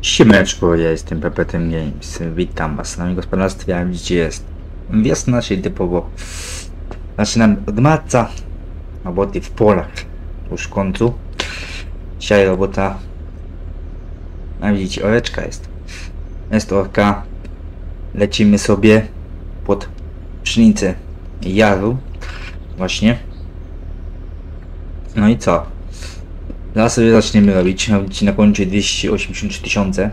Siemaneczko, ja jestem PPTM Games. Witam was na moim gospodarstwie, a widzicie jest wiosna, czyli typowo zaczynam od marca, roboty w polach już w końcu. Dzisiaj robota, a widzicie, oreczka jest orka. Lecimy sobie pod pszenicę jaru właśnie. No i co? Zaraz sobie zaczniemy robić. Widzicie, na koncie 283 000.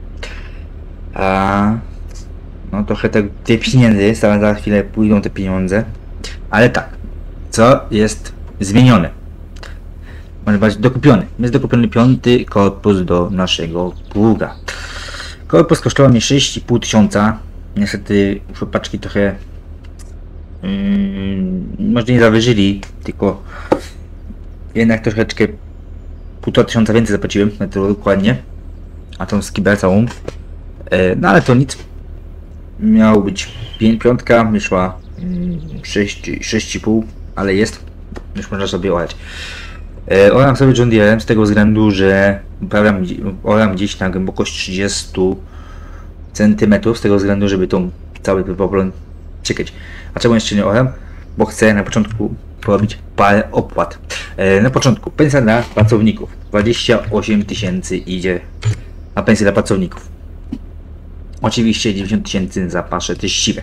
A no trochę tej pieniędzy, za chwilę pójdą te pieniądze. Ale tak, co jest zmienione? Może być dokupiony. Jest dokupiony 5. korpus do naszego pługa. Korpus kosztował mnie 6,5 tysiąca. Niestety chłopaczki trochę może nie zawyżyli, tylko jednak troszeczkę 1,5 tysiąca więcej zapłaciłem na to dokładnie, a tą skibę całą. No ale to nic. Miało być 5, wyszła 6,5, ale jest. Już można sobie orać. Oram sobie John Deerem z tego względu, że oram gdzieś na głębokość 30 cm, z tego względu, żeby tą cały problem czekać. A czemu jeszcze nie oram? Bo chcę na początku porobić parę opłat. Na początku pensja dla pracowników 28 000 idzie na pensję dla pracowników. Oczywiście 90 000 za pasze teściwe.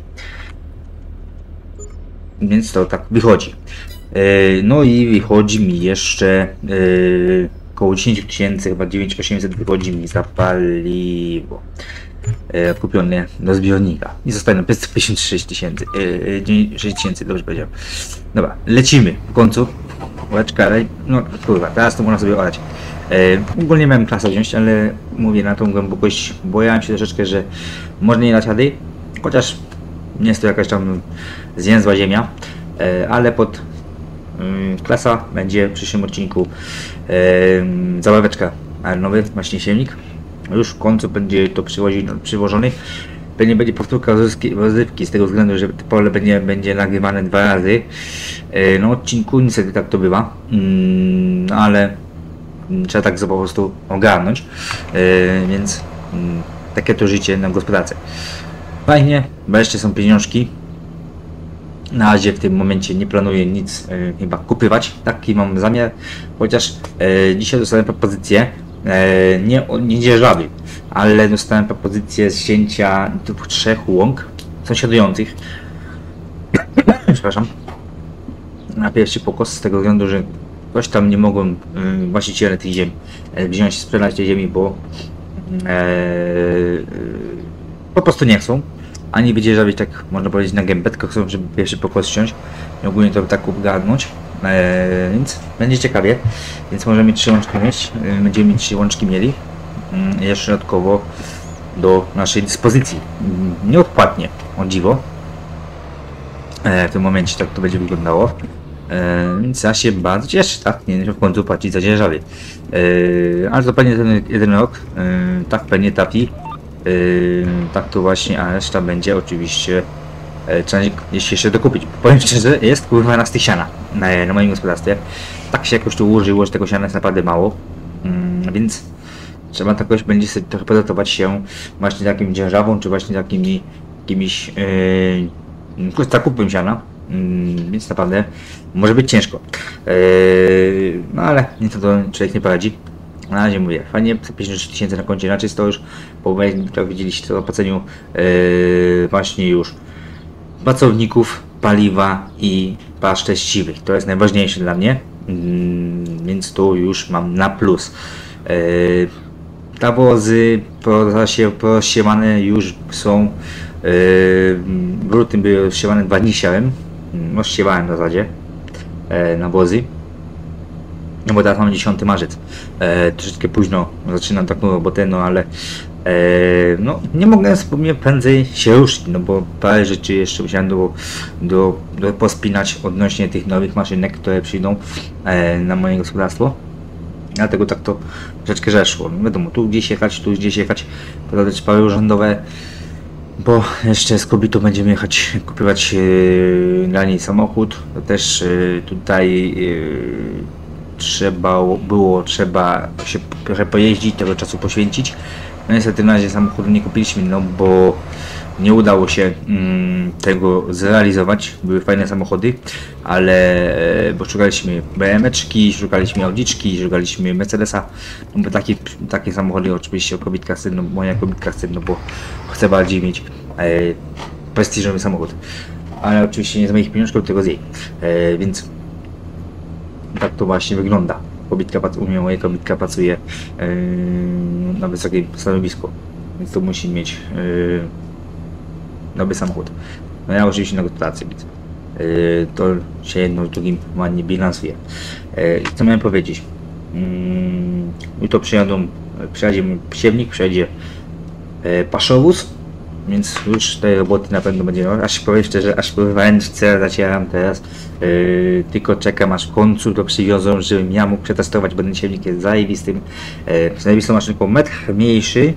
Więc to tak wychodzi. No i wychodzi mi jeszcze około 10 000, chyba 9800 wychodzi mi za paliwo kupione do zbiornika. I zostaje na 556 000. 6 000, dobrze powiedziałem. Dobra, lecimy w końcu. Łeczka, no kurwa, teraz to można sobie orać. Ogólnie miałem klasę wziąć, ale mówię na tą głębokość, bojałem się troszeczkę, że można nie dać rady, chociaż nie jest to jakaś tam zwięzła ziemia, ale pod klasa będzie w przyszłym odcinku zabaweczka, nowy właśnie siewnik. Już w końcu będzie to przywożony. Pewnie będzie powtórka rozrywki z tego względu, że to pole będzie nagrywane 2 razy. No odcinku niestety tak to bywa, ale trzeba tak po prostu ogarnąć, więc takie to życie na gospodarce. Fajnie, bo jeszcze są pieniążki. Na razie w tym momencie nie planuję nic chyba kupywać, taki mam zamiar, chociaż dzisiaj dostałem propozycję, nie dzierżawy, ale dostałem propozycję zcięcia 3 łąk sąsiadujących, przepraszam, na pierwszy pokos, z tego względu, że ktoś tam nie mogą właściciele tych ziem wziąć, sprzedać tej ziemi, bo po prostu nie chcą, ani wydzierżawić, tak można powiedzieć, na gębę, tylko chcą, żeby pierwszy pokos ściąć i ogólnie to tak ogarnąć, więc będzie ciekawie, więc możemy 3 łączki mieć, będziemy mieć 3 łączki mieli, jeszcze dodatkowo do naszej dyspozycji, nieodpłatnie, o dziwo, w tym momencie tak to będzie wyglądało. Więc ja się bardzo cieszę, tak? Nie w końcu płacić za dzierżawy. Ale to pewnie ten jeden rok, tak pewnie trafi. Tak to właśnie, a reszta będzie oczywiście trzeba jeszcze dokupić. Powiem szczerze, jest kurwa nas tych siana na moim gospodarstwie. Tak się jakoś tu ułożyło, że tego siana jest naprawdę mało. Więc trzeba tak jakoś będzie sobie trochę podgotować się właśnie takim dzierżawą, czy właśnie takimi jakimiś zakupem siana. Więc naprawdę może być ciężko, no ale nic to człowiek nie poradzi. Na razie mówię, fajnie, 53 000 na koncie, inaczej to już, bo jak widzieliście to opłaceniu właśnie już pracowników, paliwa i pasz teściwych, to jest najważniejsze dla mnie, więc tu już mam na plus. Nawozy porozsiewane już są, w lutym były rozsiewane 2 dni siałem. Rozsiewałem w zasadzie nawozy, no bo teraz mamy 10 marzec, troszeczkę późno zaczynam taką robotę, no ale no nie mogę wspomnieć prędzej się ruszyć, no bo parę rzeczy jeszcze musiałem do pospinać odnośnie tych nowych maszynek, które przyjdą na moje gospodarstwo, dlatego tak to troszeczkę zeszło. No wiadomo, tu gdzieś jechać, podać parę urzędowe, bo jeszcze z kobietą będziemy jechać kupować dla niej samochód. To też tutaj trzeba się trochę pojeździć, tego czasu poświęcić, No niestety na razie samochodu nie kupiliśmy, no bo nie udało się tego zrealizować. Były fajne samochody, ale bo szukaliśmy BM-eczki, szukaliśmy Audiczki, szukaliśmy Mercedesa, no bo takie samochody oczywiście kobitka chce, no moja kobitka chce, no bo chce bardziej mieć prestiżowy samochód. Ale oczywiście nie z moich pieniążków, tylko z jej. Więc tak to właśnie wygląda. Moja kobitka pracuje na wysokim stanowisku, więc to musi mieć nowy samochód. No ja oczywiście na gospodarce, więc to się jedno z drugim ładnie bilansuje. Co miałem powiedzieć? Jutro przyjedzie siewnik, przyjedzie paszowóz, więc już tej roboty na pewno będzie, aż powiem szczerze, aż ręce zacieram teraz, tylko czekam aż w końcu to przywiozą, żebym ja mógł przetestować, bo ten siewnik jest zajebistą maszynką, metr mniejszy,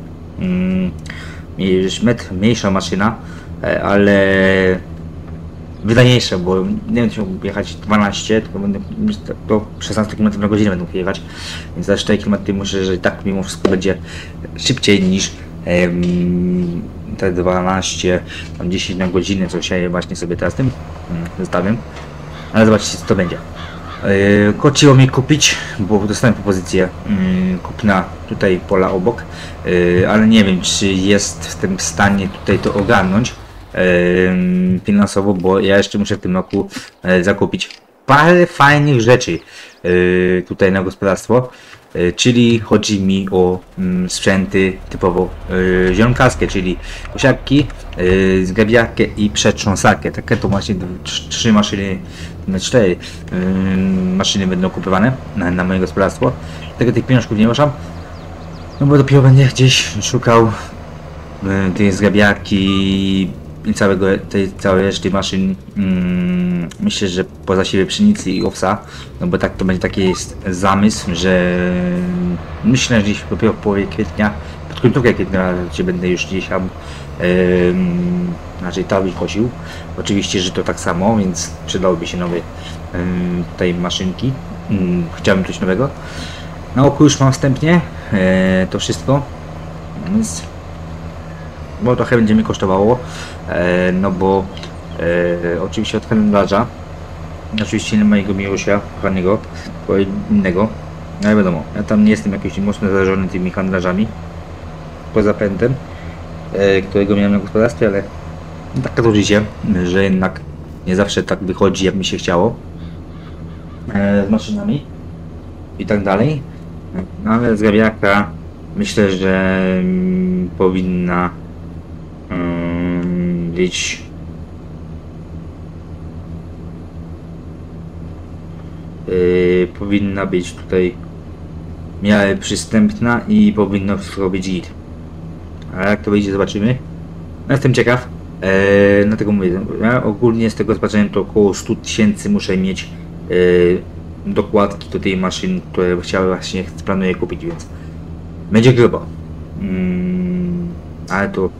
metr mniejsza maszyna, ale wydajniejsza, bo nie wiem, czy mógł jechać 12, tylko będę do 16 km na godzinę będę mógł jechać, więc za 4 km myślę, że i tak mimo wszystko będzie szybciej niż te 12, tam 10 na godzinę, co się właśnie sobie teraz tym zostawiam, ale zobaczcie co to będzie. Kociło mi kupić, bo dostałem propozycję kupna tutaj pola obok, ale nie wiem czy jest w tym stanie tutaj to ogarnąć finansowo, bo ja jeszcze muszę w tym roku zakupić parę fajnych rzeczy tutaj na gospodarstwo. Czyli chodzi mi o sprzęty typowo zielonkarskie, czyli kosiarki, zgrabiarkę i przetrząsarkę. Takie to właśnie 3 maszyny, 4 maszyny będą kupowane na moje gospodarstwo. Tego tych pieniążków nie ruszam, no bo dopiero będę gdzieś szukał tej zgrabiarki i tej całej reszty maszyn. Myślę, że poza siebie pszenicy i owsa, no bo tak to będzie taki jest zamysł, że myślę, że gdzieś dopiero w połowie kwietnia, pod końcówkę kwietnia będę już gdzieś tam raczej trawy kosił. Oczywiście, że to tak samo, więc przydałyby się nowe tutaj maszynki. Chciałbym coś nowego. Na oku już mam wstępnie to wszystko, więc bo trochę będzie mi kosztowało, no bo oczywiście od kalendarza, oczywiście nie mojego miłosia, kochanego, innego, ale wiadomo, ja tam nie jestem jakiś mocno zarażony tymi handlarzami, poza pędem, którego miałem na gospodarstwie, ale taka to życie, że jednak nie zawsze tak wychodzi jak mi się chciało z maszynami i tak dalej, ale zgrabiarka myślę, że powinna być powinna być tutaj w miarę przystępna i powinno wszystko być git. A jak to wyjdzie, zobaczymy. No, jestem ciekaw, dlatego mówię, ja ogólnie z tego zobaczenia to około 100 000 muszę mieć dokładki do tej maszyny, które właśnie planuję kupić, więc będzie grubo. Ale to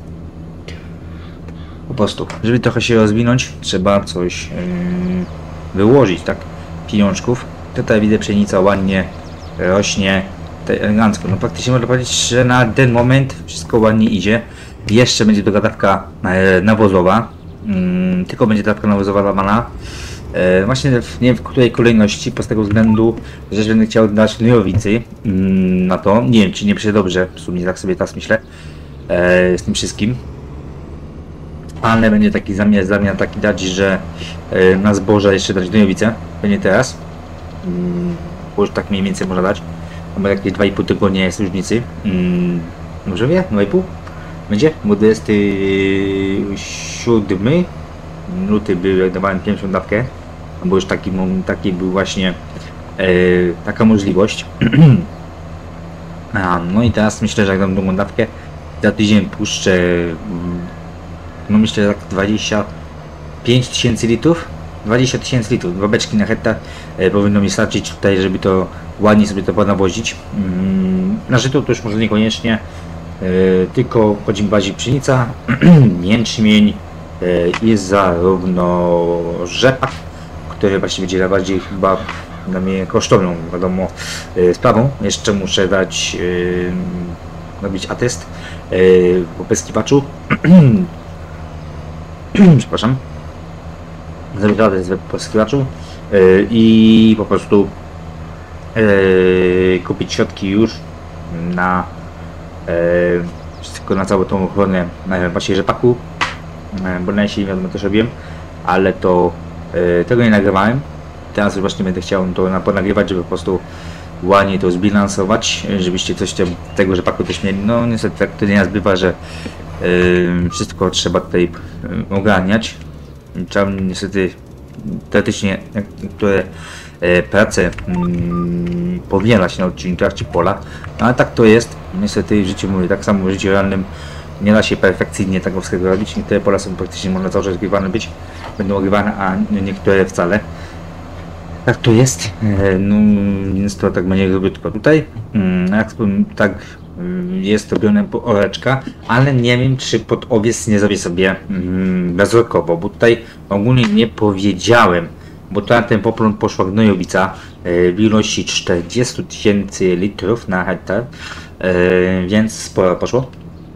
po prostu, żeby trochę się rozwinąć, trzeba coś wyłożyć, tak? Pieniążków. Tutaj widzę pszenica ładnie rośnie, elegancko. No praktycznie można powiedzieć, że na ten moment wszystko ładnie idzie. Jeszcze będzie dogadawka nawozowa, tylko będzie dawka nawozowa dawana. Właśnie nie wiem w której kolejności, z tego względu, że będę chciał dać gnojowicy na to. Nie wiem czy nie przyjdzie dobrze, w sumie tak sobie teraz myślę z tym wszystkim. Ale będzie taki zamiar taki dać, że na zboże jeszcze dać gnojowice. Będzie teraz. Bo już tak mniej więcej można dać. Bo jakieś 2,5 tygodnia jest różnicy. Może wie? 2,5? Będzie? Bo 27 luty był, jak dawałem pierwszą dawkę. Bo już taki był właśnie taka możliwość. No i teraz myślę, że jak dam drugą dawkę, za tydzień puszczę, no myślę, że tak 25 000 litrów, 20 000 litrów, 2 beczki na hektar powinno mi starczyć tutaj, żeby to ładnie sobie to nawozić. Na żyto to już może niekoniecznie, tylko chodzi mi bardziej pszenica, jęczmień i zarówno rzepak, który właściwie będzie bardziej chyba dla mnie kosztowną, wiadomo, sprawą. Jeszcze muszę dać robić atest po poskiwaczu. Przepraszam. Zrobić atest po poskiwaczu i po prostu kupić środki już na wszystko, na całą tą ochronę właśnie rzepaku, bo na jesień wiadomo też robiłem, ale to tego nie nagrywałem. Teraz właśnie będę chciał to ponagrywać, żeby po prostu ładnie to zbilansować, żebyście coś tego rzepaku też mieli. No niestety tak to nie bywa, że wszystko trzeba tutaj ogarniać. Trzeba niestety teoretycznie niektóre prace powielać na odcinkach czy pola, no, ale tak to jest. Niestety w życiu, mówię, tak samo w życiu realnym nie da się perfekcyjnie tego wszystkiego robić. Niektóre pola są praktycznie, można cały czas ogrywane być, będą ogrywane, a niektóre wcale. Tak to jest, no więc to tak będzie krótko tutaj. Jak tak jest robione oreczka, ale nie wiem, czy pod owiec nie zrobię sobie bezrokowo, bo tutaj ogólnie nie powiedziałem, bo to na ten poplon poszła gnojowica w ilości 40 000 litrów na hektar, więc sporo poszło.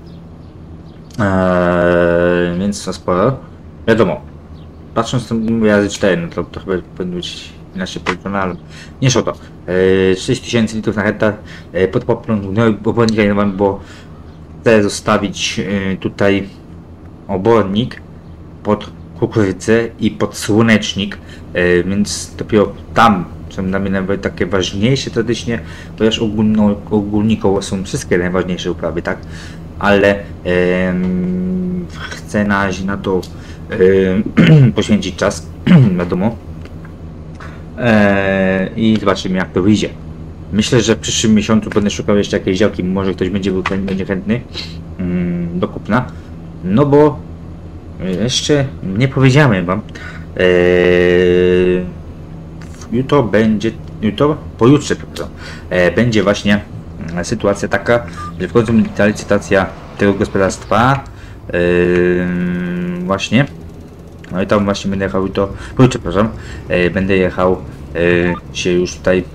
Więc to sporo. Wiadomo, patrząc na razy 4, no to chyba powinno być inaczej policzone, ale nie o to. 6 000 litrów na hektar pod poplon obornika nie mam, bo chcę zostawić tutaj obornik pod kukurydzę i pod słonecznik, więc dopiero tam są dla mnie nawet takie ważniejsze tradycznie, ponieważ ogólnikowo są wszystkie najważniejsze uprawy, tak? Ale chcę na razie na to poświęcić czas, wiadomo. I zobaczymy, jak to wyjdzie. Myślę, że w przyszłym miesiącu będę szukał jeszcze jakiejś działki, może ktoś będzie chętny do kupna, no bo jeszcze nie powiedziałem wam, pojutrze będzie właśnie sytuacja taka, że w końcu ta licytacja tego gospodarstwa właśnie. No i tam właśnie będę jechał pojutrze, przepraszam, będę jechał się już tutaj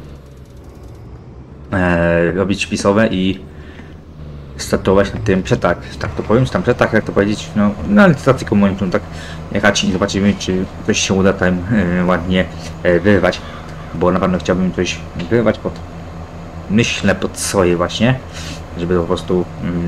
robić wpisowe i startować na tym przetarg, tak to powiem, czy tam przetarg, jak to powiedzieć, no na licytację komunalną, tak jechać i zobaczymy, czy coś się uda tam ładnie wyrwać, bo na pewno chciałbym coś wyrwać myślę pod swoje właśnie, żeby to po prostu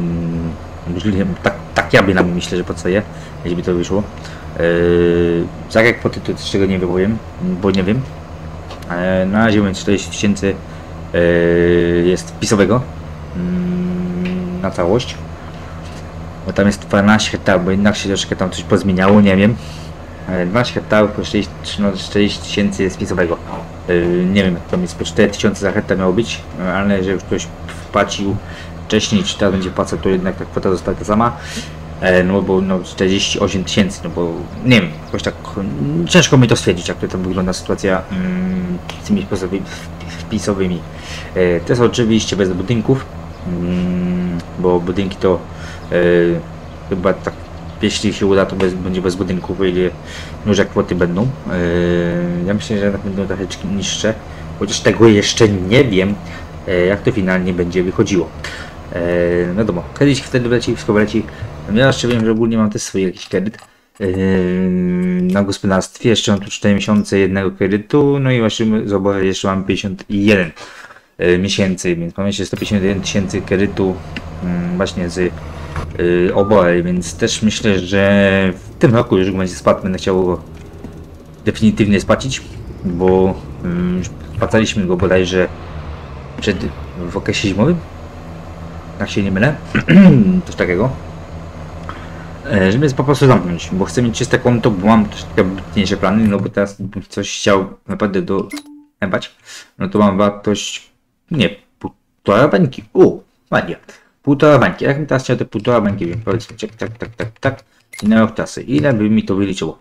tak ja bynajmniej myślę, że pod swoje, żeby to wyszło. Tak jak po tytule z czego nie wypowiem, bo nie wiem. Na razie więc 40 000 jest wpisowego na całość, bo tam jest 12 hektarów, bo jednak się troszkę tam coś pozmieniało, nie wiem. 12 hektarów po 40 000 jest wpisowego. Nie wiem, tam jest po 4000 za hektar miało być, ale że już ktoś wpłacił wcześniej, czy teraz będzie płacał, to jednak ta kwota została ta sama. No bo 48 000, no bo nie wiem, jakoś tak ciężko mi to stwierdzić, jak to tam wygląda sytuacja z tymi wpisowymi. To jest oczywiście bez budynków, bo budynki to chyba tak, jeśli się uda, to będzie bez budynków, o ile już jak kwoty będą. Ja myślę, że będą trochę niższe, chociaż tego jeszcze nie wiem, jak to finalnie będzie wychodziło. Wiadomo, kiedyś wtedy wleci, wszystko wleci. Ja jeszcze wiem, że ogólnie mam też swój jakiś kredyt na gospodarstwie. Jeszcze mam tu 4 miesiące jednego kredytu, no i właśnie z obory jeszcze mam 51 miesięcy, więc mam jeszcze 151 000 kredytu właśnie z obory, więc też myślę, że w tym roku już będzie spadł, będę chciał go definitywnie spłacić, bo spłacaliśmy go bodajże w okresie zimowym, jak się nie mylę, coś takiego. Żeby po prostu zamknąć, bo chcę mieć czyste konto, bo mam też takie ambitniejsze plany, no bo teraz bym coś chciał naprawdę doebać, no to mam wartość, nie, 1,5 bańki, ładnie, 1,5 bańki, jak mi teraz chciał te 1,5 bańki, wiem, powiedzmy, tak, i na rok czasu, ile by mi to wyliczyło?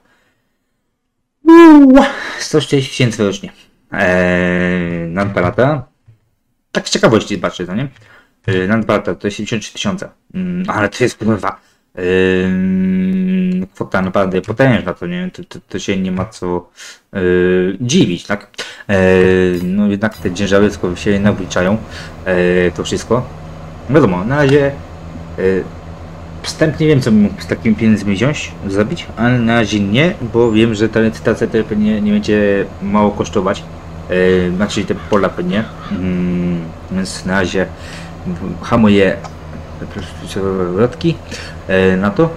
140 000 rocznie, na 2 lata, tak z ciekawości zobaczę, to nie? Na 2 lata to jest 73 000, ale to jest kurwa kwota naprawdę potężna, to nie, to się nie ma co dziwić, tak? No jednak te ciężary się jednak wliczają to wszystko. Wiadomo, na razie wstępnie wiem, co bym mógł z takimi pieniędzmi wziąć, zrobić, ale na razie nie, bo wiem, że ta licytacja pewnie nie będzie mało kosztować. Znaczy te pola pewnie. Więc na razie hamuję wrotki na to.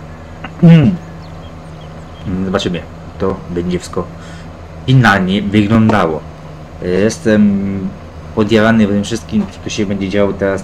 Zobaczymy, to będzie wszystko finalnie wyglądało. Jestem podjarany w tym wszystkim, co się będzie działo teraz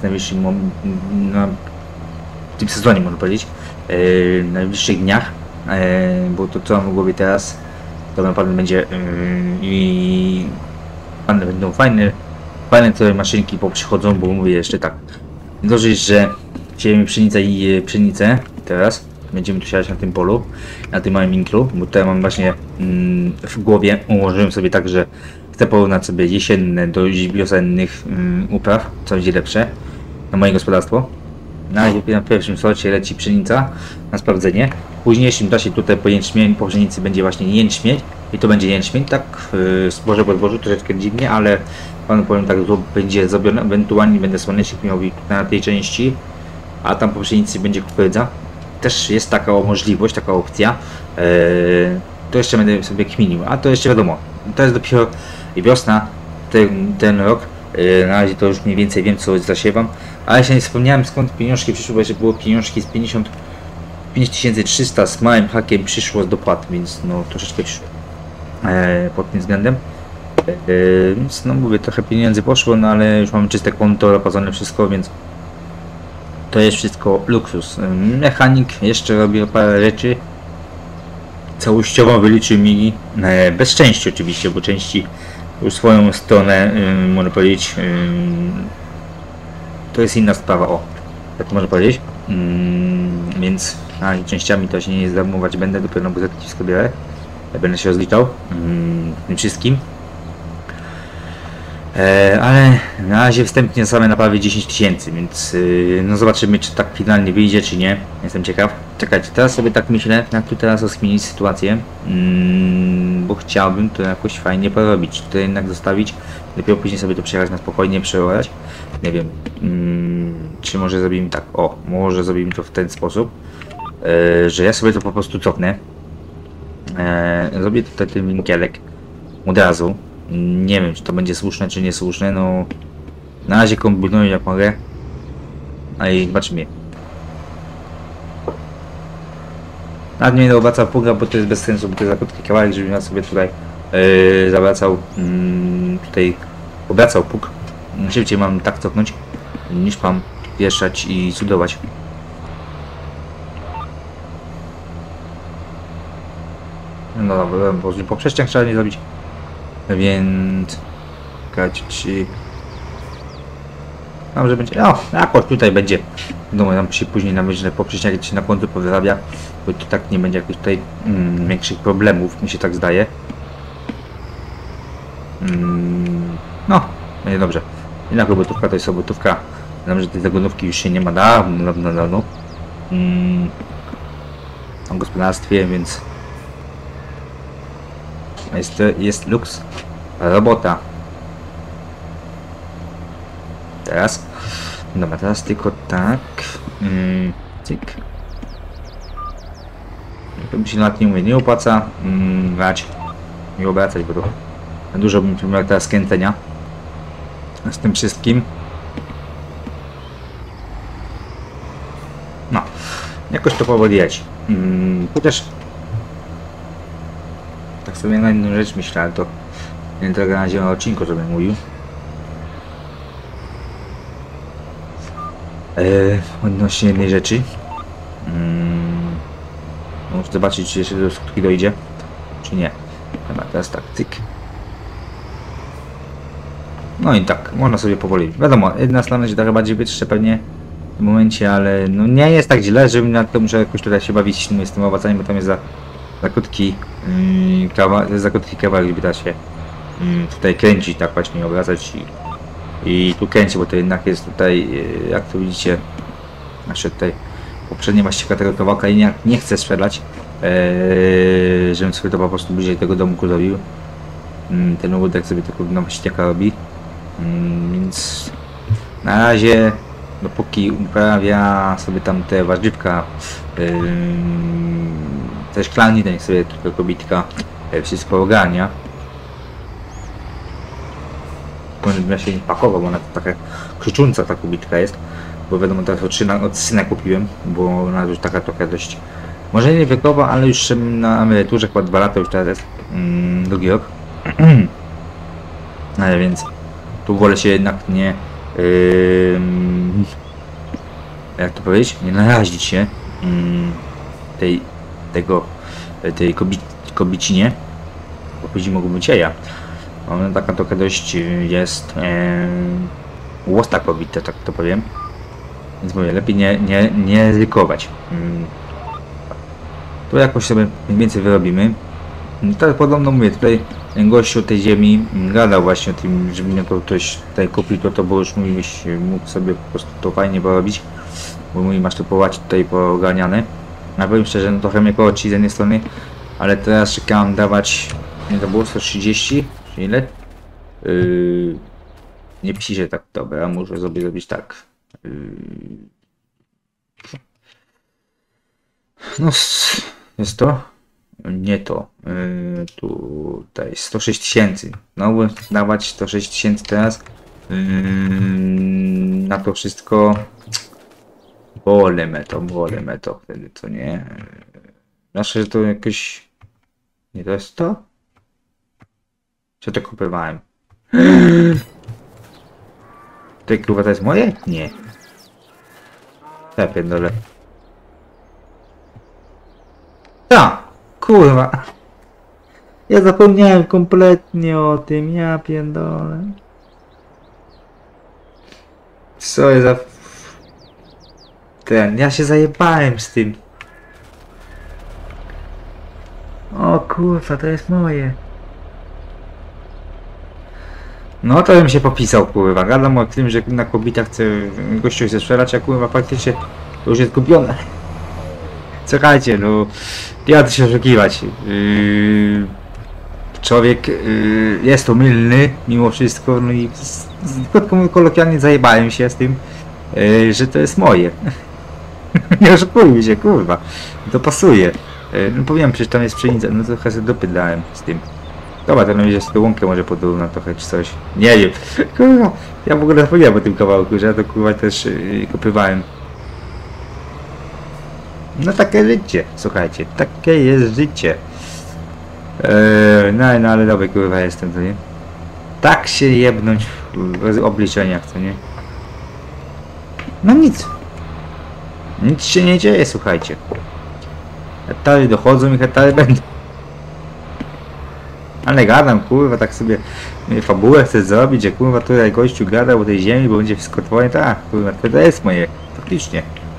w tym sezonie, można powiedzieć, w najbliższych dniach, bo to co mam w głowie teraz, to naprawdę będzie i będą fajne te maszynki poprzychodzą, bo mówię jeszcze tak, dobrze, że siejemy pszenicę teraz, będziemy tu siać na tym polu, na tym małym inklu, bo tutaj mam właśnie w głowie, ułożyłem sobie tak, że chcę porównać sobie jesienne do wiosennych upraw, co będzie lepsze na moje gospodarstwo. Na pierwszym sorcie leci pszenica na sprawdzenie. W późniejszym czasie tutaj po pszenicy będzie właśnie jęczmień i to będzie jęczmień, tak zboże po zbożu, troszeczkę dziwnie, ale panu powiem tak, to będzie zrobione, ewentualnie będę słonecznik miał na tej części, a tam po pszenicy będzie kukurydza. Też jest taka możliwość, taka opcja, to jeszcze będę sobie kminił, a to jeszcze wiadomo, to jest dopiero wiosna, ten rok. Na razie to już mniej więcej wiem, co zasiewam, ale jeszcze nie wspomniałem, skąd pieniążki przyszły, bo jeszcze było pieniążki z 5300 z małym hakiem przyszło z dopłat, więc no troszeczkę przyszło pod tym względem. Więc no mówię, trochę pieniędzy poszło, no ale już mamy czyste konto, opłacone wszystko, więc to jest wszystko luksus. Mechanik jeszcze robi parę rzeczy, całościowo wyliczył mi, bez części oczywiście, bo części już swoją stronę, można powiedzieć, to jest inna sprawa, o, tak można powiedzieć, więc częściami to się nie zajmować będę, dopiero na buzetki wszystko biorę, będę się rozliczał tym wszystkim, ale na razie wstępnie same naprawy 10 000, więc no zobaczymy, czy tak finalnie wyjdzie, czy nie, jestem ciekaw. Czekajcie, teraz sobie tak myślę, jak tu teraz rozkminić sytuację, bo chciałbym to jakoś fajnie porobić, to jednak zostawić, dopiero później sobie to przejechać na spokojnie, przeorać, nie wiem, czy może zrobimy tak, o, może zrobimy to w ten sposób, że ja sobie to po prostu cofnę, zrobię tutaj ten winkielek od razu, nie wiem, czy to będzie słuszne, czy niesłuszne, no na razie kombinuję jak mogę, a i zobaczymy. Nawet nie będę obracał pługa, bo to jest bez sensu, bo to jest za krótki kawałek, żebym ja sobie tutaj zawracał, obracał pług. Szybciej mam tak cofnąć, niż mam wieszać i cudować. No dobra, bo poprzeczniak trzeba nie zrobić, więc czekajcie, mam, że będzie, no jakoś tutaj będzie, no tam się później namyślę poprzeczniak się na końcu powyrabia, bo to tak nie będzie jakichś tutaj większych problemów, mi się tak zdaje. No, będzie dobrze. Jednak robotówka to jest robotówka, znam, że tej zagonówki już się nie ma dawno. W gospodarstwie, więc jest luks, robota. Teraz, dobra, teraz tylko tak, cyk. To mi się nawet nie opłaca brać i obracać, bo to dużo bym miał teraz skręcenia z tym wszystkim. No, jakoś to powoli jeć. Chociaż tak sobie na inną rzecz myślę, ale to nie tego na razie na odcinku, żebym mówił. Odnośnie jednej rzeczy. Muszę zobaczyć, czy jeszcze do skutki dojdzie, czy nie. Dobra, teraz tak, cyk. No i tak, można sobie powoli. Wiadomo, jedna strona się trochę bardziej wytrzcze pewnie w tym momencie, ale no nie jest tak źle, że na to muszę jakoś tutaj się bawić z tym obracaniem, bo tam jest za krótki kawałek, żeby da się tutaj kręcić, tak właśnie obracać i tu kręci, bo to jednak jest tutaj, jak to widzicie, znaczy tutaj poprzednia właścicielka tego kawałka i nie chcę sprzedać, żebym sobie to po prostu bliżej tego domku zrobił. Ten ogródek sobie tylko na właścicielka robi, więc na razie dopóki uprawia sobie tam te warzywka, te szklanki, to niech sobie tylko kobitka wszystko ogarnia. Może bym się nie pakował, bo ona to taka krzycząca ta kobitka jest. Bo wiadomo, teraz od syna kupiłem, bo ona już taka trochę dość, może nie wiekowa, ale już na emeryturze, chyba 2 lata już teraz jest, drugi rok. Ale więc tu wolę się jednak nie, jak to powiedzieć, nie narazić się tej kobicinie, bo później mogą być jaja. Ona taka trochę dość jest łosta kobieta, tak to powiem. Więc mówię, lepiej nie ryzykować. Tu jakoś sobie mniej więcej wyrobimy. Tak podobno mówię, tutaj ten gościu tej ziemi gadał właśnie o tym, żeby mnie ktoś tutaj kupił to, bo już mówiłeś, mógł sobie po prostu to fajnie porobić. Bo mówi, masz to połać tutaj pooganiane. Ja powiem szczerze, no trochę mnie kołoci z jednej strony, ale teraz czekałem dawać, nie to było 130, czy ile? Nie pisze tak, dobra, muszę sobie zrobić tak. No, jest to? Nie to. Tutaj 106 000. No, dawać 106 000 teraz. Na to wszystko. Bolę me to wtedy, co nie? Znaczy, że to jakoś. Nie to jest to? Co to kupowałem? Te kurwa to jest moje? Nie. Ja pierdolę. Ja! Kurwa! Ja zapomniałem kompletnie o tym, ja pierdolę. Co jest za... ja się zajebałem z tym. O kurwa, to jest moje. No to bym się popisał, kurwa. Gadam o tym, że na kobietach chce gościu się strzelać, a kurwa faktycznie to już jest kupione. Słuchajcie, no nie ma to się oszukiwać. Człowiek jest omylny mimo wszystko, no i kolokwialnie zajebałem się z tym, że to jest moje. Nie oszukujmy się, kurwa. To pasuje. No powiem, przecież tam jest pszenica, no trochę sobie dopy dałem z tym. Dobra, to będzie sobie łąkę może podróżna trochę czy coś. Nie wiem. Kurwa, ja w ogóle zapomniałem o tym kawałku, że ja to kurwa też kopywałem. No takie życie, słuchajcie, takie jest życie. No ale dobry kurwa jestem, to nie? Tak się jebnąć w obliczeniach, co nie? No nic. Nic się nie dzieje, słuchajcie. Hetary dochodzą i hetary będą. Ale gadam, kurwa, tak sobie fabułę chcę zrobić, że kurwa tutaj gościu gada o tej ziemi, bo będzie wszystko twoje, tak, kurwa, to jest moje, faktycznie.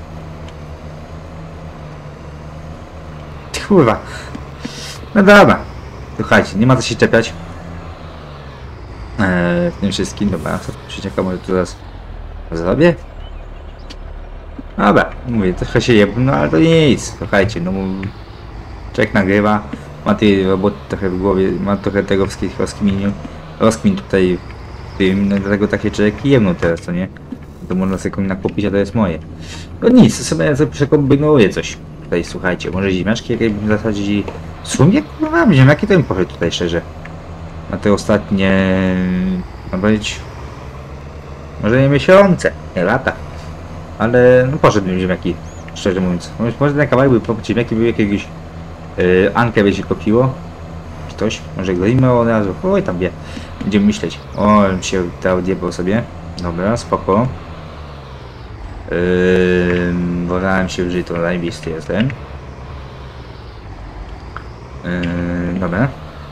Kurwa. No dobra. Słuchajcie, nie ma co się czepiać. W tym wszystkim, dobra, przecieka może tu zaraz zrobię. Dobra, mówię, trochę się jebno, no ale to nic, słuchajcie, no człowiek nagrywa, ma tej roboty trochę w głowie, ma trochę tego wszystkich rozkmin tutaj w tym, no dlatego takie człowieki jebną teraz, co nie? To można sobie nakupić, a to jest moje. No nic, sobie przekombinuję coś. Tutaj słuchajcie, może ziemniaczki jakieś bym zasadzić. W sumie kurwa, ziemniaki to bym poszedł tutaj szczerze. Na te ostatnie, ma być, może nie miesiące, nie lata. Ale no poszedłbym ziemniaki, szczerze mówiąc. Może ten kawałek by po ziemniaki były jakiegoś Ankę by się kopiło. Czy coś, może golimy od razu. Oj tam wie. Będziemy myśleć. O, się ta odjebał sobie. Dobra, spoko. Wolałem się w życiu, zajebisty jestem. Dobra.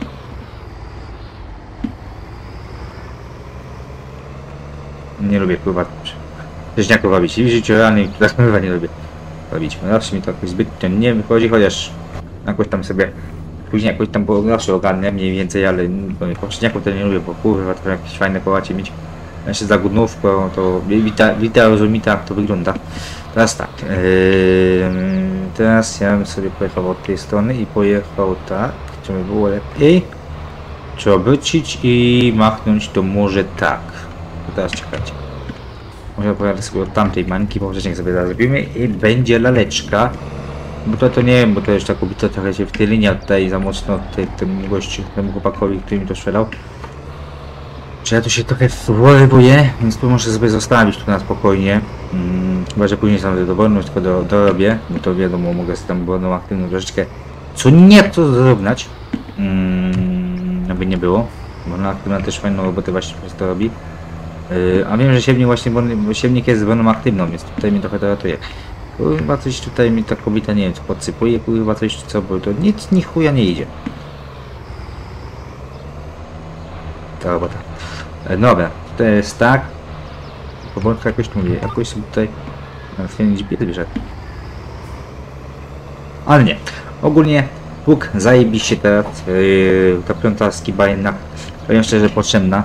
Nie lubię pływać. Wcześniaków robić. I w życiu realnym chyba nie lubię robić. Zawsze mi to jakoś zbytnio nie wychodzi, chociaż jakoś tam sobie później jakoś tam zawsze ogarnę mniej więcej, ale po wcześniaku to nie lubię, bo kurwa to jakieś fajne połacie mieć. Jeszcze za gudnówką to wita rozumita jak to wygląda. Teraz tak. Teraz ja bym sobie pojechał od tej strony i pojechał tak, żeby było lepiej. Trzeba wrócić i machnąć to może tak. Teraz czekajcie. Może opowiadać sobie od tamtej mańki, bo wcześniej sobie zrobimy i będzie laleczka. Bo to nie wiem, bo to już tak ubito trochę się w tej linii, a tutaj za mocno tym gościu, temu chłopakowi, który mi to sprzedał. Czy ja tu się trochę wrybuję, więc tu muszę sobie zostawić tu na spokojnie. Chyba, że później sam dowolność tylko dorobię, bo to wiadomo, mogę sobie tam wolną aktywną troszeczkę co nieco zrównać. Aby nie było, bo na aktywna też fajną robotę właśnie przez to robi. A wiem, że siewnik właśnie, bo siewnik jest wolną aktywną, więc tutaj mnie trochę to ratuje. Kurwa coś tutaj mi ta kobieta nie wiem co podsypuje, kurwa coś co, bo to nic ni chuja nie idzie. Ta robota. Dobra, to jest tak. Powolutku jakoś tu mówię, jakoś sobie tutaj zmienić biedy wyszedł. Ale nie. Ogólnie pług zajebiście teraz. Ta piąta skiba jednak, powiem szczerze, potrzebna.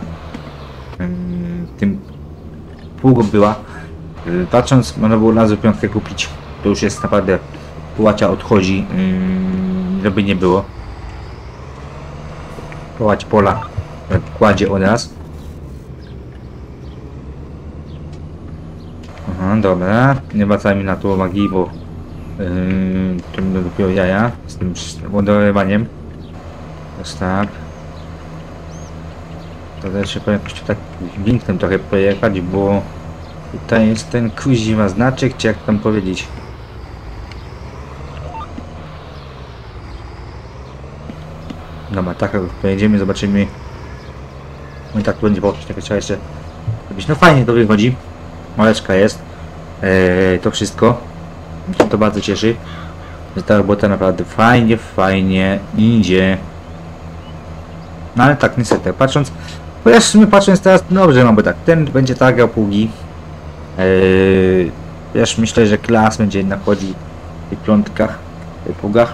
Tym pługu była. Patrząc, można było razu piątkę kupić. To już jest naprawdę połacia odchodzi. Żeby nie było. Połać pola kładzie od raz. Aha, dobra. Nie wracajmy na to uwagi, bo to będą dopiero jaja z tym wodorywaniem. Jest tak. To też się powinien jakoś tak winknem trochę pojechać, bo tutaj jest ten kuźwa znaczek, czy jak tam powiedzieć. Dobra, tak jak pojedziemy, zobaczymy. No i tak to będzie położyć, tylko trzeba jeszcze robić. No fajnie to wychodzi. Maleczka jest. To wszystko. To bardzo cieszy. Że ta robota naprawdę fajnie idzie. No ale tak niestety, patrząc, chociaż my patrząc teraz dobrze, no bo tak, ten będzie targał pługi. Wiesz, myślę, że klas będzie jednak chodził w tych piątkach, w tych pługach.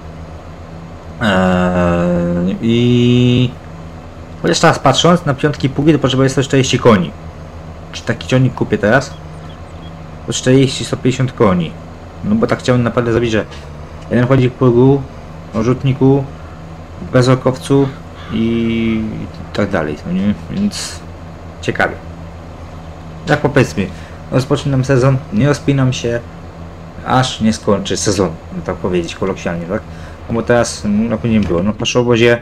I chociaż teraz patrząc na piątki pługi, to potrzebuję 140 koni. Czy taki ciągnik kupię teraz? Po 40-150 koni. No bo tak chciałem naprawdę zrobić, że jeden chodzi w pługu, o rzutniku, bezokowcu i tak dalej, no nie? Więc ciekawie. Tak powiedzmy, rozpoczynam sezon, nie rozpinam się, aż nie skończy sezon, no tak powiedzieć kolokwialnie, tak? No bo teraz, no nie było, no w paszowozie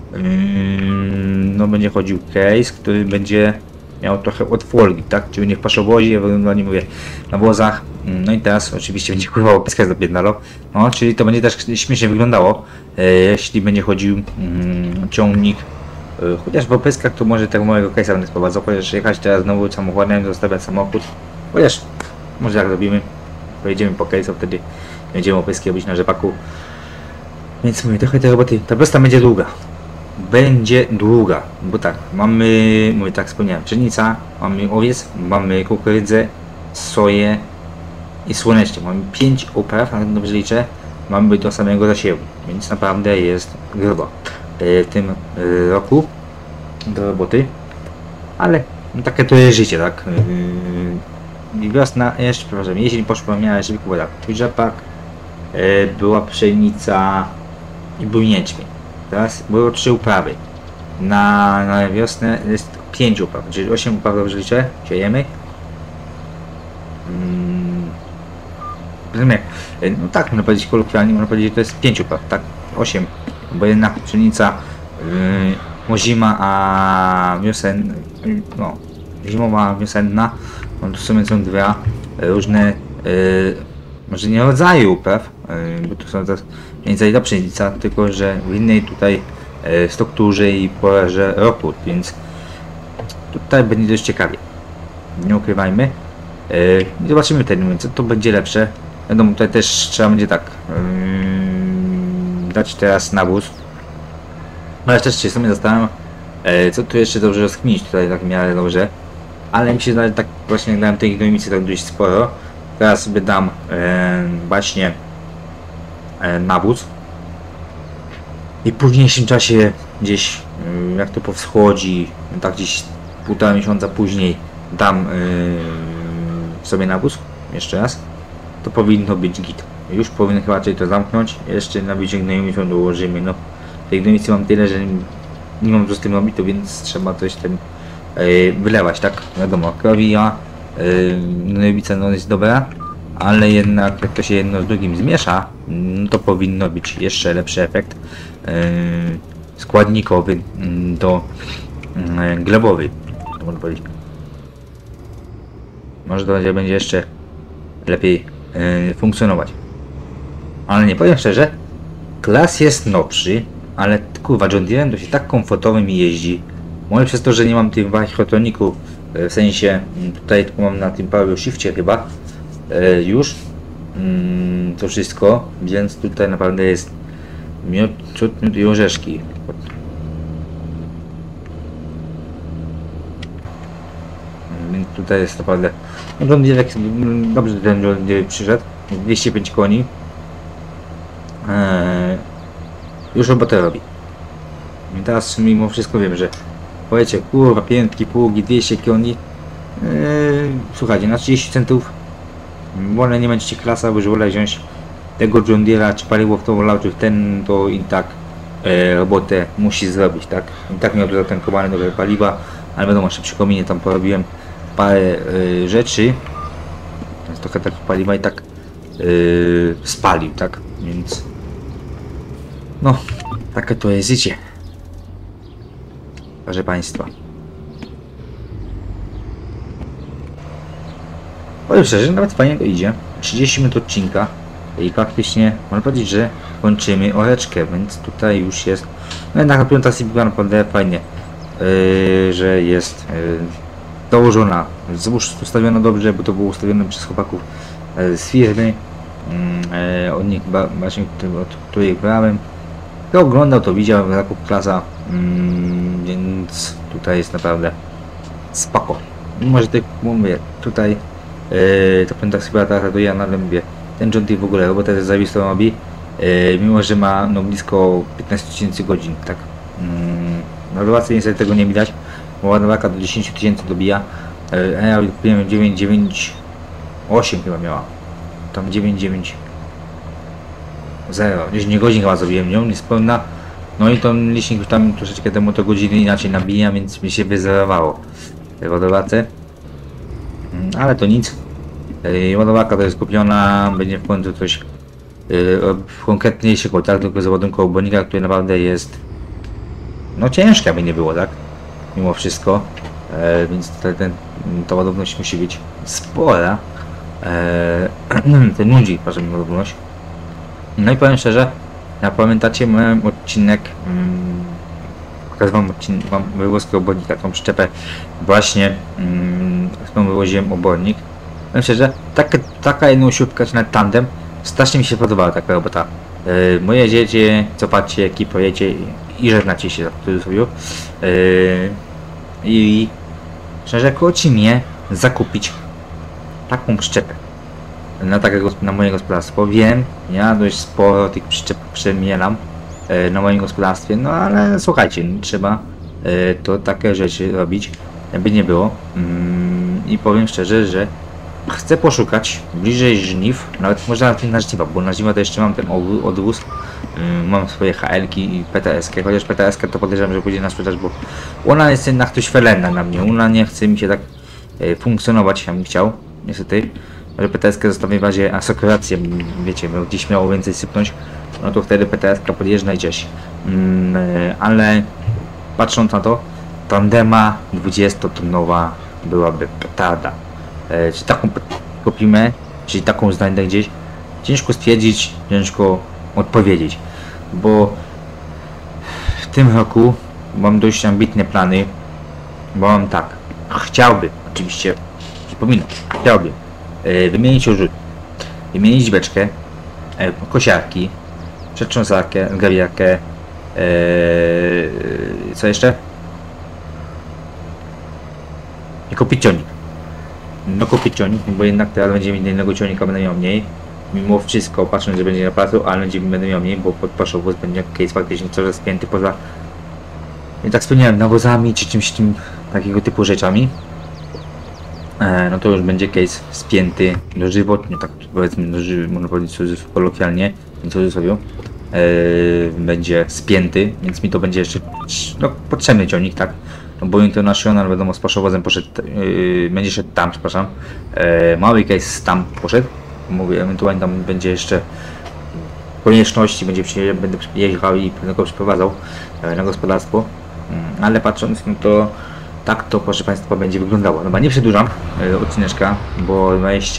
no będzie chodził case, który będzie miał trochę od folgi, tak? Czyli nie w paszowozie, ewentualnie mówię na wozach. No i teraz oczywiście będzie kurwa pyska zapierdalał. No, czyli to będzie też śmiesznie wyglądało, jeśli będzie chodził ciągnik. Chociaż w opyskach to może tego małego case'a będę sprowadzał, chociaż jechać teraz znowu samochodem, zostawiać samochód. Chociaż może jak robimy, pojedziemy po case'a, wtedy będziemy opyski robić na rzepaku. Więc mówię, trochę tej roboty, ta prosta będzie długa. Będzie długa, bo tak, mamy, mówię tak wspomniałem, pszenica, mamy owiec, mamy kukurydzę, soję i słonecznik. Mamy 5 upraw, ale dobrze liczę, mamy do samego zasiewu, więc naprawdę jest grubo w tym roku do roboty, ale no, takie to jest życie, tak? Wiosna, jeszcze przepraszam, jesień poszła, miała jeszcze tak, rzepak, była pszenica i był jęczmień. Teraz było 3 uprawy. Na wiosnę jest 5 upraw, czyli 8 upraw dobrze liczę, siejemy. No tak, można powiedzieć kolokwialnie, można powiedzieć, że to jest 5 upraw, tak? 8, bo jedna pszenica, zima, a wiosenna, no, zimowa, wiosenna, no to w sumie są dwa różne, może nie rodzaje upraw, bo to są teraz mniej pszenica, tylko że w innej tutaj strukturze i porze roku, więc tutaj będzie dość ciekawie. Nie ukrywajmy. Zobaczymy wtedy, co to będzie lepsze. Wiadomo, tutaj też trzeba będzie tak dać teraz nawóz. Ale też się sobie zastanawiam, co tu jeszcze dobrze rozkminić tutaj tak w miarę dobrze. Ale mi się zdaje, tak właśnie dałem tej gnojnicy tak dość sporo. Teraz sobie dam właśnie nawóz. I w późniejszym czasie gdzieś jak to powschodzi, tak gdzieś 1,5 miesiąca później dam sobie nawóz jeszcze raz. To powinno być git. Już powinien chyba to zamknąć. Jeszcze na wyciągnięciu dołożymy. No, tej gnojnicy mam tyle, że nie mam co z tym robić, to więc trzeba coś tam wylewać, tak? Wiadomo, krowija gnojowica no jest dobra, ale jednak jak to się jedno z drugim zmiesza, to powinno być jeszcze lepszy efekt składnikowy do glebowy, to można powiedzieć. Może to będzie jeszcze lepiej funkcjonować. Ale nie powiem szczerze, klas jest nowszy, ale kurwa John Deere to się tak komfortowo mi jeździ. Może przez to, że nie mam tych wachrotroników, w sensie tutaj tylko mam na tym Power Shifcie chyba już to wszystko, więc tutaj naprawdę jest miód i orzeszki. Więc tutaj jest naprawdę John Deere, dobrze ten John Deere przyszedł, 205 koni. Już robotę robi. I teraz mimo wszystko wiem, że powiecie, kurwa, piętki, pługi, 200 koni. Słuchajcie, na 30 centów wolę nie będziecie klasa, bo wolę wziąć tego John Deere'a, czy paliwo w to lał, czy w ten, to i tak robotę musi zrobić, tak? I tak miał tutaj tankowane dobre paliwa, ale wiadomo, jeszcze przy kominie tam porobiłem parę rzeczy, więc trochę tak paliwa i tak spalił, tak? Więc no, takie to jest życie, proszę Państwa. Powiem szczerze, nawet fajnie to idzie. 30 minut odcinka i praktycznie można powiedzieć, że kończymy oreczkę, więc tutaj już jest. No jednak piąta sypka naprawdę fajnie, że jest dołożona, ustawiona dobrze, bo to było ustawione przez chłopaków z firmy. Od nich chyba właśnie, od których brałem. Kto oglądał, to widział zakup klasa, więc tutaj jest naprawdę spoko. Może tak mówię, tutaj to powiem tak sobie, to ja nawet mówię, ten John Deere w ogóle robotę jest zawistą robi, mimo że ma no blisko 15 000 godzin, tak. Na ładowarce niestety tego nie widać, bo ładowarka do 10 000 dobija, a ja kupiłem 998 chyba miała, tam 99 0, 10 godzin chyba zrobiłem nią, niespełna. No i to licznik już tam troszeczkę temu to godziny inaczej nabija, więc mi się wyzerowało w ładowarce. Ale to nic. Ładowarka to jest kupiona, będzie w końcu coś konkretniejszego, tak? Tylko z ładunką obornika, który naprawdę jest no ciężka by nie było, tak? Mimo wszystko. Więc tutaj ta ładowność musi być spora. Ten nudzi, proszę mi ładowność. No i powiem szczerze, ja pamiętacie miałem odcinek, pokazywałem wywozkę obornika, tą przyczepę właśnie, z którą wywoziłem obornik. Powiem szczerze, taka jednoosiówka, czy nawet tandem, strasznie mi się podobała taka robota. Moje jedziecie, cofacie, ekipujecie i żegnacie się, w cudzysłowie. I szczerze, koci mnie zakupić taką przyczepę. Na moje gospodarstwo. Wiem, ja dość sporo tych przyczep przemieram na moim gospodarstwie, no ale słuchajcie, trzeba to takie rzeczy robić, jakby nie było. I powiem szczerze, że chcę poszukać bliżej żniw, nawet może na żniwa, bo na żniwa to jeszcze mam ten odwóz, mam swoje HL-ki i PTS-kę, chociaż PTS-kę to podejrzewam, że pójdzie na sprzedaż, bo ona jest jednak dość felena na mnie, ona nie chce mi się tak funkcjonować, ja bym chciał, niestety. Że PTS-kę zostawię w razie asekurację, wiecie, bo gdzieś miało więcej sypnąć, no to wtedy PTS-ka podjeżdża gdzieś. Ale patrząc na to, tandema 20-tonowa byłaby petarda. Czy taką kupimy, czy taką znajdę gdzieś, ciężko stwierdzić, ciężko odpowiedzieć, bo w tym roku mam dość ambitne plany, bo mam tak, chciałbym, oczywiście, przypominam, chciałbym wymienić orzut, wymienić beczkę, kosiarki, przetrząsarkę, grabiarkę, co jeszcze? I kupić ciągnik. No kupić ciągnik, bo jednak teraz będzie mieć innego ciągnika, będę miał mniej. Mimo wszystko, patrząc, że będzie na placu, ale będę miał mniej, bo podpaszowóz będzie case faktycznie coraz spięty poza... I tak wspomniałem, nawozami czy czymś tym, takiego typu rzeczami. No to już będzie case spięty dożywotnie, tak powiedzmy, można powiedzieć kolokwialnie, w cudzysłowie, będzie spięty, więc mi to będzie jeszcze no, potrzebny ciągnik, tak, bo International wiadomo z paszowozem poszedł, będzie szedł tam, przepraszam. Mały case tam poszedł, mówię, ewentualnie tam będzie jeszcze konieczności, będę jechał i go przeprowadzał na gospodarstwo, ale patrząc, no to tak to, proszę Państwa, będzie wyglądało. Chyba nie przedłużam odcineczka, bo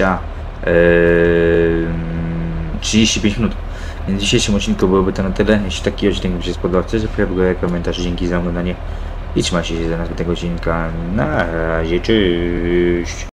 35 minut. Więc w dzisiejszym odcinku byłoby to na tyle. Jeśli taki odcinek mi się spodobał, chcę, że komentarz. Dzięki za oglądanie i trzymajcie się do następnego odcinka. Na razie, cześć!